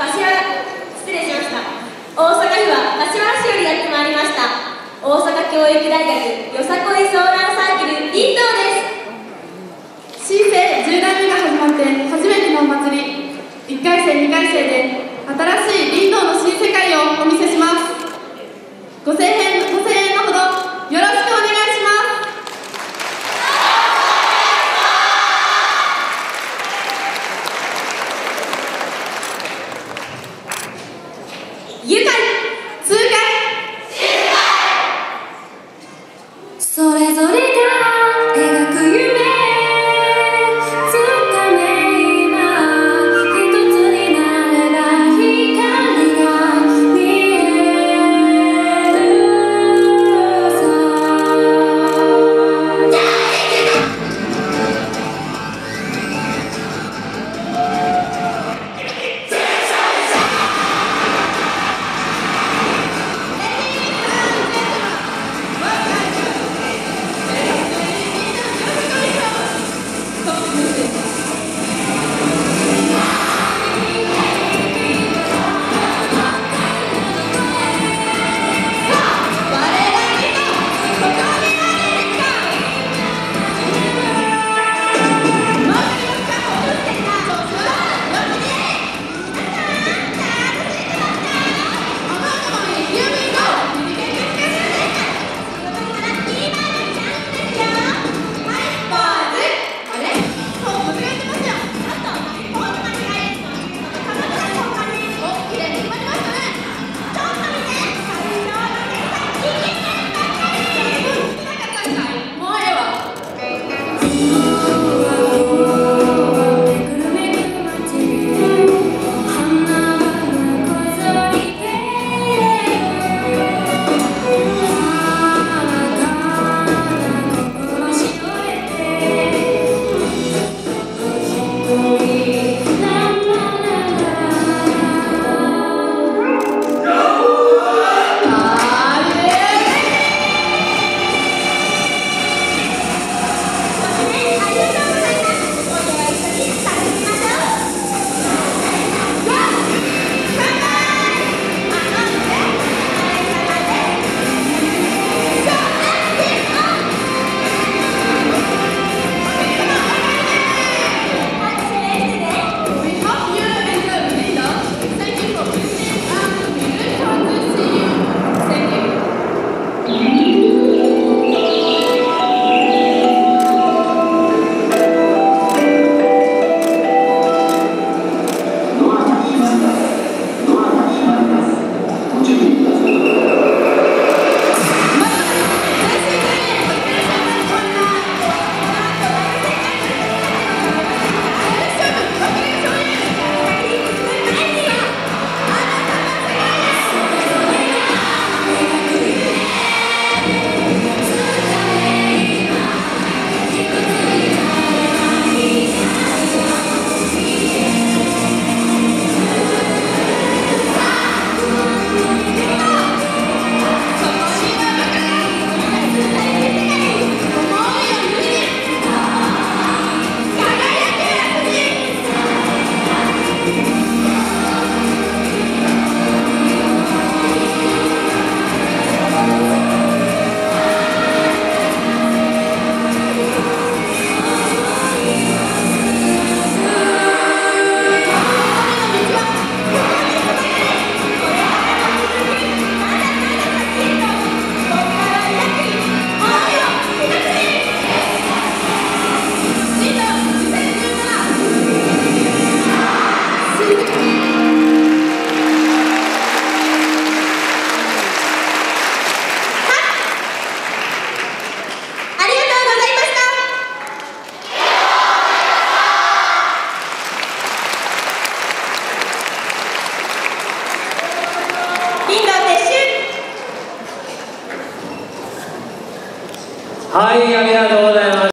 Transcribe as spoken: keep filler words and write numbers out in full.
柏、失礼しました。大阪府は柏市よりやってまいりました。大阪教育大学よさこいソーランサークル林道です。 新生じゅう代目が始まって初めてのお祭り、いっかい生にかい生で新しい林道の新世界をお見せします。ご声援ご声援のほどよろしくお願いします。愉快、痛快、 それぞれが描く夢、つかめ今一つになれば光が見えるさ。 はい、ありがとうございます。